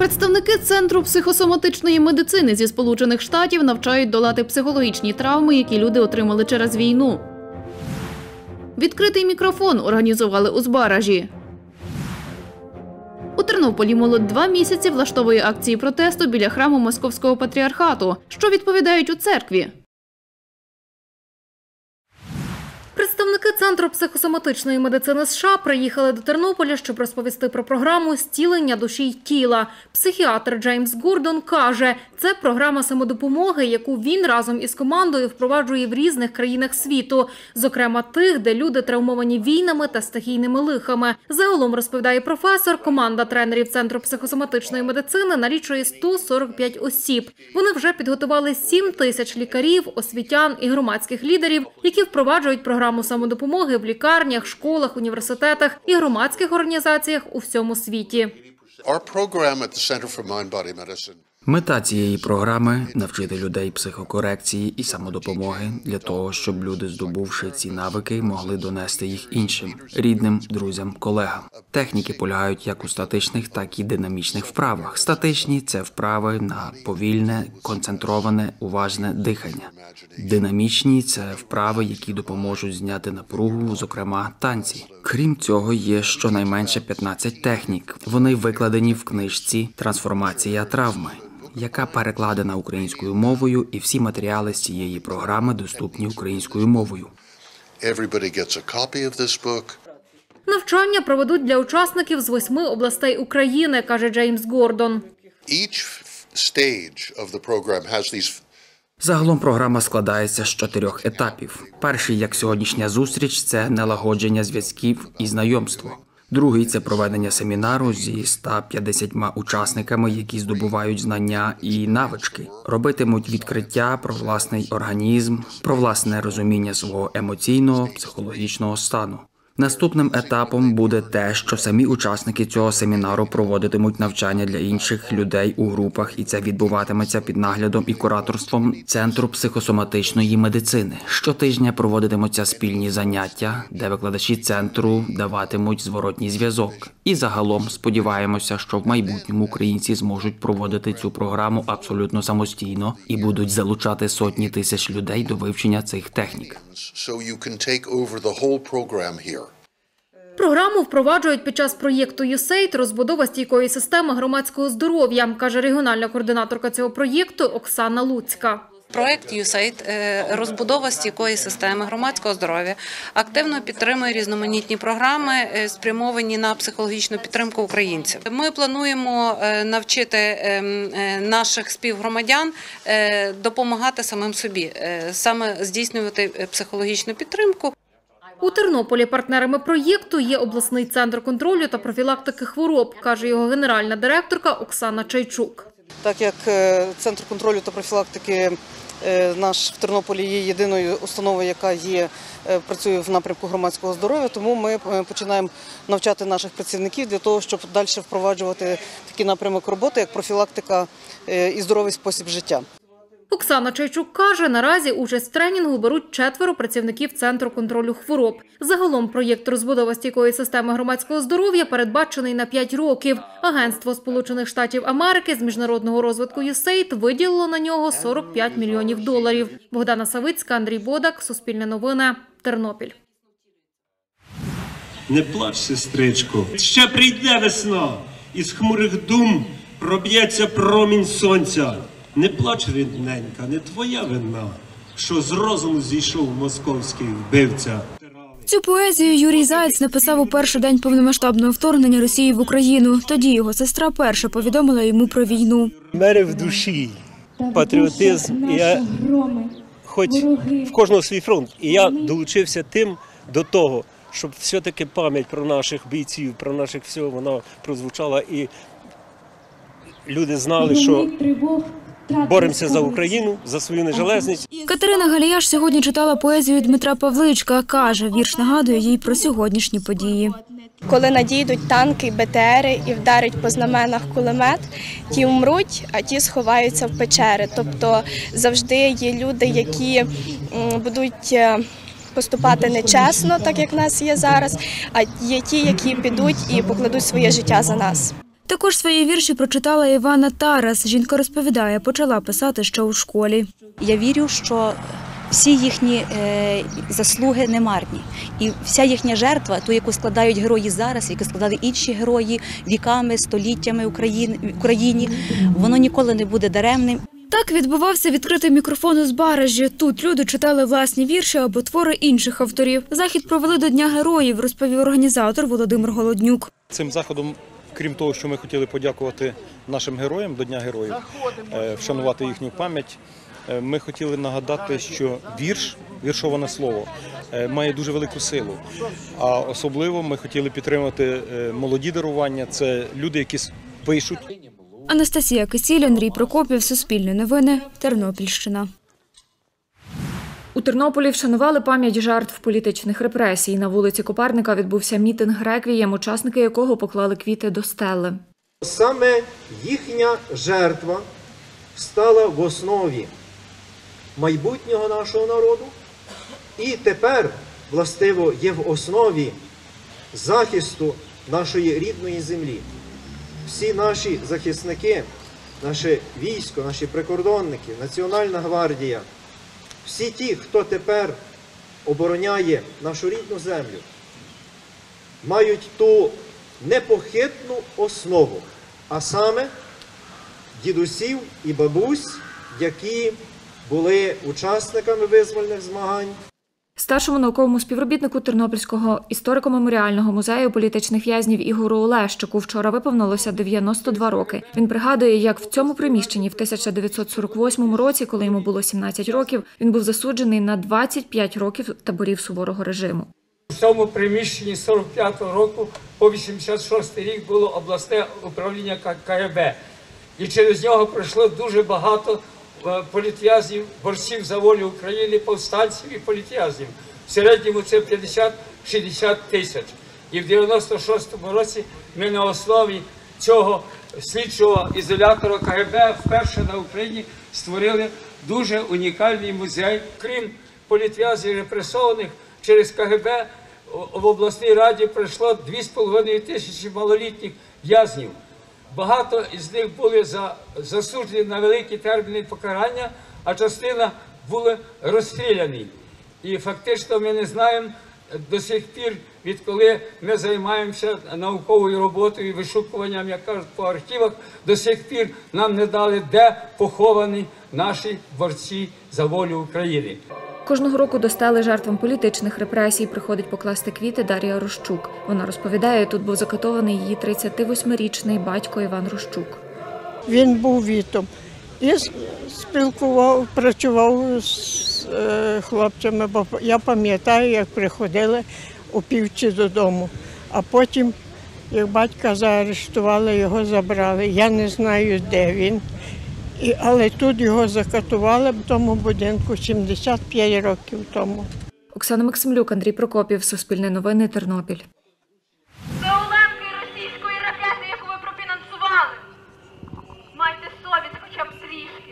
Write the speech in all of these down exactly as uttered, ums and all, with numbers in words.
Представники Центру психосоматичної медицини зі Сполучених Штатів навчають долати психологічні травми, які люди отримали через війну. Відкритий мікрофон організували у Збаражі. У Тернополі молодь два місяці влаштовує акції протесту біля храму Московського патріархату. Що відповідають у церкві? Представники Центру психосоматичної медицини США приїхали до Тернополя, щоб розповісти про програму «Зцілення душі й тіла». Психіатр Джеймс Гордон каже, це програма самодопомоги, яку він разом із командою впроваджує в різних країнах світу, зокрема тих, де люди травмовані війнами та стихійними лихами. Загалом, розповідає професор, команда тренерів Центру психосоматичної медицини налічує сто сорок п'ять осіб. Вони вже підготували сім тисяч лікарів, освітян і громадських лідерів, які впроваджують програму самодопомоги в лікарнях, школах, університетах і громадських організаціях у всьому світі. Мета цієї програми – навчити людей психокорекції і самодопомоги для того, щоб люди, здобувши ці навики, могли донести їх іншим – рідним, друзям, колегам. Техніки полягають як у статичних, так і динамічних вправах. Статичні – це вправи на повільне, концентроване, уважне дихання. Динамічні – це вправи, які допоможуть зняти напругу, зокрема танці. Крім цього, є щонайменше п'ятнадцять технік. Вони викладені в книжці «Трансформація травми», яка перекладена українською мовою, і всі матеріали з цієї програми доступні українською мовою. Навчання проведуть для учасників з восьми областей України, каже Джеймс Гордон. Загалом програма складається з чотирьох етапів. Перший, як сьогоднішня зустріч, це налагодження зв'язків і знайомство. Другий – це проведення семінару зі ста п'ятдесятьма учасниками, які здобувають знання і навички. Робитимуть відкриття про власний організм, про власне розуміння свого емоційного, психологічного стану. Наступним етапом буде те, що самі учасники цього семінару проводитимуть навчання для інших людей у групах, і це відбуватиметься під наглядом і кураторством Центру психосоматичної медицини. Щотижня проводитимуться спільні заняття, де викладачі центру даватимуть зворотній зв'язок. І загалом сподіваємося, що в майбутньому українці зможуть проводити цю програму абсолютно самостійно і будуть залучати сотні тисяч людей до вивчення цих технік. Програму впроваджують під час проєкту ю сейд «Розбудова стійкої системи громадського здоров'я», каже регіональна координаторка цього проєкту Оксана Луцька. Проект ю сейд «Розбудова стійкої системи громадського здоров'я» активно підтримує різноманітні програми, спрямовані на психологічну підтримку українців. Ми плануємо навчити наших співгромадян допомагати самим собі, саме здійснювати психологічну підтримку. У Тернополі партнерами проєкту є обласний центр контролю та профілактики хвороб, каже його генеральна директорка Оксана Чайчук. Так як Центр контролю та профілактики наш в Тернополі є єдиною установою, яка є, працює в напрямку громадського здоров'я, тому ми починаємо навчати наших працівників для того, щоб далі впроваджувати такий напрямок роботи, як профілактика і здоровий спосіб життя. Оксана Чайчук каже, наразі участь в тренінгу беруть четверо працівників Центру контролю хвороб. Загалом проєкт «Розбудова стійкої системи громадського здоров'я» передбачений на п'ять років. Агентство Сполучених Штатів Америки з міжнародного розвитку ю сейд виділило на нього сорок п'ять мільйонів доларів. Богдана Савицька, Андрій Бодак, Суспільне новини, Тернопіль. Не плач, сестричко, ще прийде весна, із хмурих дум проб'ється промінь сонця. Не плач, рідненька, не твоя вина, що з розуму зійшов московський вбивця. Цю поезію Юрій Заєць написав у перший день повномасштабного вторгнення Росії в Україну. Тоді його сестра перша повідомила йому про війну. У мене в душі патріотизм, і я, хоч в кожного свій фронт, і я долучився тим до того, щоб все-таки пам'ять про наших бійців, про наших всього, вона прозвучала, і люди знали, що боремося за Україну, за свою незалежність. Катерина Галіяш сьогодні читала поезію Дмитра Павличка. Каже, вірш нагадує їй про сьогоднішні події. Коли надійдуть танки, бе те ери і вдарить по знаменах кулемет, ті вмруть, а ті сховаються в печери. Тобто завжди є люди, які будуть поступати нечесно, так як в нас є зараз, а є ті, які підуть і покладуть своє життя за нас. Також свої вірші прочитала Івана Тарас. Жінка розповідає, почала писати ще у школі. Я вірю, що всі їхні е, заслуги не марні. І вся їхня жертва, ту, яку складають герої зараз, яку складали інші герої віками, століттями в Україні, воно ніколи не буде даремним. Так відбувався відкритий мікрофон у Збаражі. Тут люди читали власні вірші або твори інших авторів. Захід провели до Дня героїв, розповів організатор Володимир Голоднюк. Цим заходом, крім того, що ми хотіли подякувати нашим героям до Дня героїв, вшанувати їхню пам'ять, ми хотіли нагадати, що вірш, віршоване слово, має дуже велику силу. А особливо ми хотіли підтримати молоді дарування, це люди, які пишуть. Анастасія Кисіль, Андрій Прокопів, Суспільне новини, Тернопільщина. У Тернополі вшанували пам'ять жертв політичних репресій. На вулиці Коперника відбувся мітинг-реквієм, учасники якого поклали квіти до стели. Саме їхня жертва стала в основі майбутнього нашого народу і тепер, властиво, є в основі захисту нашої рідної землі. Всі наші захисники, наше військо, наші прикордонники, Національна гвардія, всі ті, хто тепер обороняє нашу рідну землю, мають ту непохитну основу, а саме дідусів і бабусь, які були учасниками визвольних змагань. Старшому науковому співробітнику Тернопільського історико-меморіального музею політичних в'язнів Ігору Олещику вчора виповнилося дев'яносто два роки. Він пригадує, як в цьому приміщенні в тисяча дев'ятсот сорок восьмому році, коли йому було сімнадцять років, він був засуджений на двадцять п'ять років таборів суворого режиму. У цьому приміщенні з сорок п'ятого року по вісімдесят шостий рік було обласне управління ка ге бе. І через нього пройшло дуже багато політв'язнів, борців за волю України, повстанців і політв'язнів. В середньому це п'ятдесят-шістдесят тисяч. І в дев'яносто шостому році ми на основі цього слідчого ізолятора ка ге бе вперше на Україні створили дуже унікальний музей. Крім політв'язнів репресованих, через ка ге бе в обласній раді пройшло дві з половиною тисячі малолітніх в'язнів. Багато із них були засуджені на великі терміни покарання, а частина були розстріляні. І фактично ми не знаємо до сих пір, відколи ми займаємося науковою роботою і вишукуванням, як кажуть, по архівах, до сих пір нам не дали, де поховані наші борці за волю України. Кожного року до стели жертвам політичних репресій приходить покласти квіти Дар'я Рощук. Вона розповідає, тут був закатований її тридцятивосьмирічний батько Іван Рощук. Він був вітом і спілкував, працював з хлопцями, бо я пам'ятаю, як приходили опівці додому, а потім, як батька заарештували, його забрали. Я не знаю, де він. І, але тут його закатували в тому будинку сімдесят п'ять років тому. Оксана Максимлюк, Андрій Прокопів, Суспільне новини, Тернопіль. Це уламки російської ракети, яку ви профінансували. Майте совість хоча б трішки.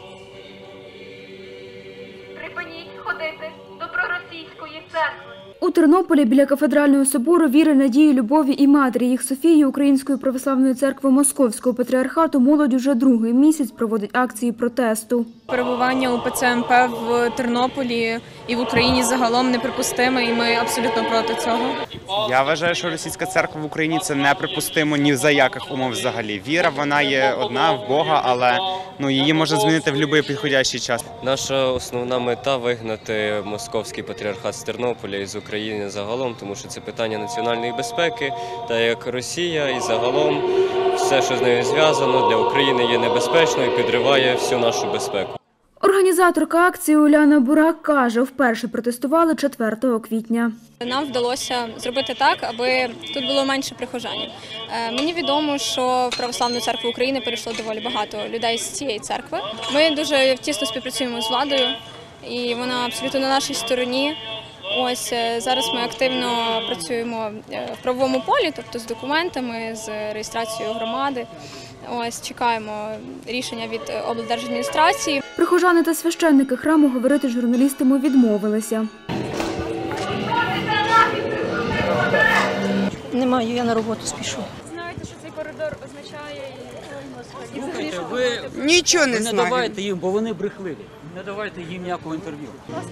Припиніть ходити до проросійської церкви. У Тернополі біля кафедрального собору віри, надії, любові і матері їх Софії Української православної церкви Московського патріархату молодь уже другий місяць проводить акції протесту. Перебування у пе це ем пе в Тернополі і в Україні загалом неприпустиме, і ми абсолютно проти цього. Я вважаю, що російська церква в Україні – це неприпустимо ні за яких умов взагалі. Віра, вона є одна в Бога, але ну, її можна змінити в будь-який підходящий час. Наша основна мета – вигнати московський патріархат з Тернополя і з України загалом, тому що це питання національної безпеки, та як Росія і загалом все, що з нею зв'язано, для України є небезпечною і підриває всю нашу безпеку. Організаторка акції Уляна Бурак каже, вперше протестували четвертого квітня. Нам вдалося зробити так, аби тут було менше прихожан. Мені відомо, що в Православну церкву України перейшло доволі багато людей з цієї церкви. Ми дуже тісно співпрацюємо з владою, і вона абсолютно на нашій стороні. Ось зараз ми активно працюємо в правовому полі, тобто з документами, з реєстрацією громади. Ось чекаємо рішення від облдержадміністрації. Прихожани та священники храму говорити з журналістами відмовилися. Не маю, я на роботу спішу. Знаєте, що цей коридор означає Ви Нічого не ви не знаю. давайте їм, бо вони брехливі. Не давайте їм ніякого інтерв'ю.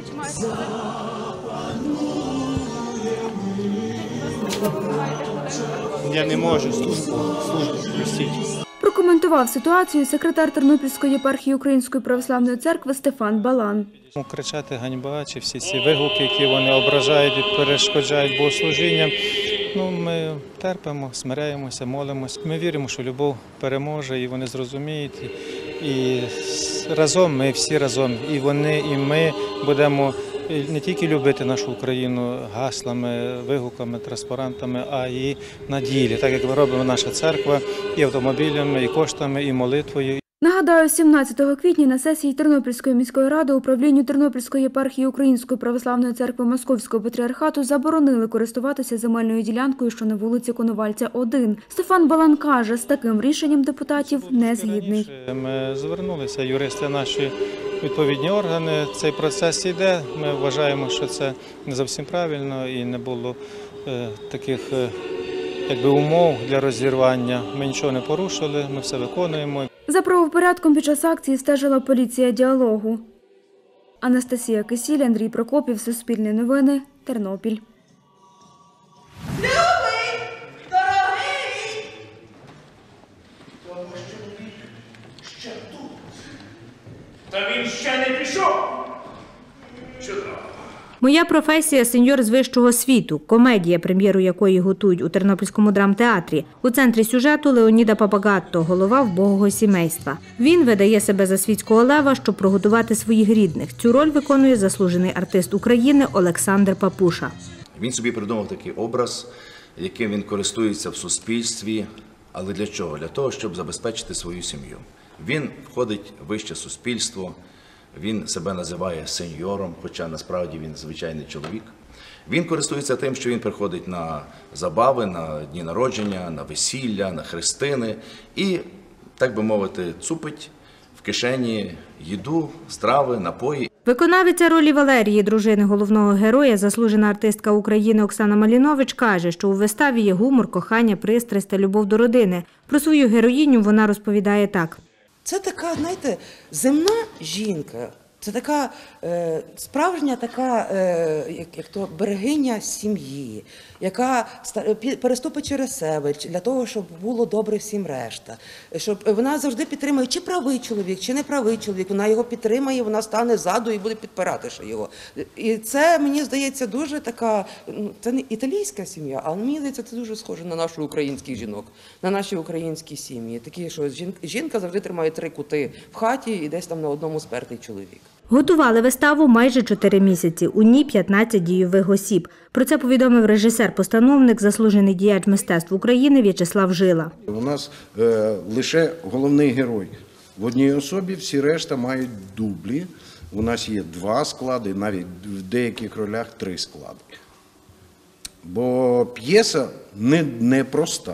Я не можу, службу, службу, простіть. Прокоментував ситуацію секретар Тернопільської єпархії Української православної церкви Стефан Балан. Кричати ганьба, чи всі ці вигуки, які вони ображають і перешкоджають богослужінням. Ну, ми терпимо, смиряємося, молимося. Ми віримо, що любов переможе, і вони зрозуміють. І разом, ми всі разом, і вони, і ми будемо не тільки любити нашу Україну гаслами, вигуками, транспарантами, а і на ділі, так як робимо наша церква, і автомобілями, і коштами, і молитвою. Нагадаю, сімнадцятого квітня на сесії Тернопільської міської ради управлінню Тернопільської єпархії Української православної церкви Московського патріархату заборонили користуватися земельною ділянкою, що на вулиці Коновальця, один. Стефан Балан каже, з таким рішенням депутатів не згідний. Ми звернулися, юристи наші, відповідні органи. Цей процес йде. Ми вважаємо, що це не зовсім правильно і не було е, таких е, якби, умов для розірвання. Ми нічого не порушили, ми все виконуємо. За правопорядком під час акції стежила поліція діалогу. Анастасія Кисіль, Андрій Прокопів, Суспільне новини, Тернопіль. Любий, дорогий! Тому чоловік ще тут. Та він ще не пішов. Чудово. Моя професія – сеньор з вищого світу, комедія, прем'єру якої готують у Тернопільському драмтеатрі. У центрі сюжету Леоніда Папагатто, голова вбогого сімейства. Він видає себе за світського лева, щоб прогодувати своїх рідних. Цю роль виконує заслужений артист України Олександр Папуша. Він собі придумав такий образ, яким він користується в суспільстві. Але для чого? Для того, щоб забезпечити свою сім'ю. Він входить в вище суспільство. Він себе називає сеньором, хоча насправді він звичайний чоловік. Він користується тим, що він приходить на забави, на дні народження, на весілля, на хрестини і, так би мовити, цупить в кишені їду, страви, напої. Виконавиця ролі Валерії, дружини головного героя, заслужена артистка України Оксана Малінович, каже, що у виставі є гумор, кохання, пристрасть та любов до родини. Про свою героїню вона розповідає так. Це така, знаєте, земна жінка, це така е, справжня така, е, як, як то, берегиня сім'ї, яка переступить через себе для того, щоб було добре всім решта. Щоб вона завжди підтримує, чи правий чоловік, чи не правий чоловік, вона його підтримає, вона стане ззаду і буде підпирати ще його. І це, мені здається, дуже така, ну, це не італійська сім'я, а мені здається, це дуже схоже на нашу українських жінок, на наші українські сім'ї. Такі, що жінка завжди тримає три кути в хаті і десь там на одному спертий чоловік. Готували виставу майже чотири місяці. У ній п'ятнадцять дійових осіб. Про це повідомив режисер-постановник, заслужений діяч мистецтв України В'ячеслав Жила. У нас е, лише головний герой. В одній особі всі решта мають дублі. У нас є два склади, навіть в деяких ролях три склади. Бо п'єса не, не проста.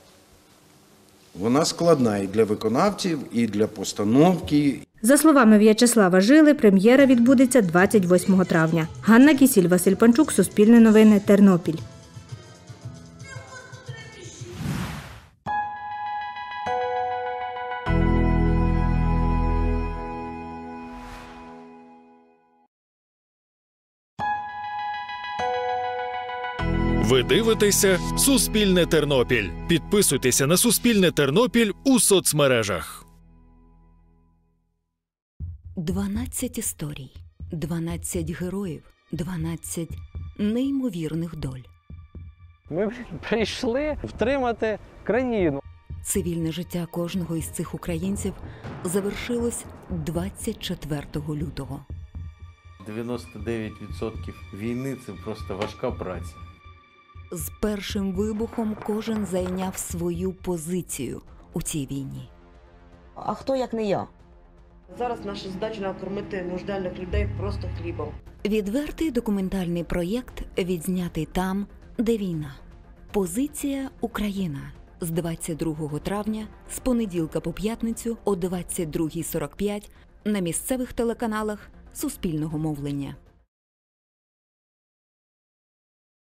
Вона складна і для виконавців, і для постановки. За словами В'ячеслава Жили, прем'єра відбудеться двадцять восьмого травня. Ганна Кісіль, Василь Панчук, Суспільне новини, Тернопіль. Ви дивитеся «Суспільне Тернопіль». Підписуйтеся на «Суспільне Тернопіль» у соцмережах. дванадцять історій, дванадцять героїв, дванадцять неймовірних доль. Ми прийшли втримати країну. Цивільне життя кожного із цих українців завершилось двадцять четвертого лютого. дев'яносто дев'ять відсотків війни – це просто важка праця. З першим вибухом кожен зайняв свою позицію у цій війні. А хто, як не я? Зараз наша задача накормити нужденних людей просто хлібом. Відвертий документальний проєкт відзнятий там, де війна. Позиція «Україна» з двадцять другого травня, з понеділка по п'ятницю о двадцять другій сорок п'ять на місцевих телеканалах Суспільного мовлення.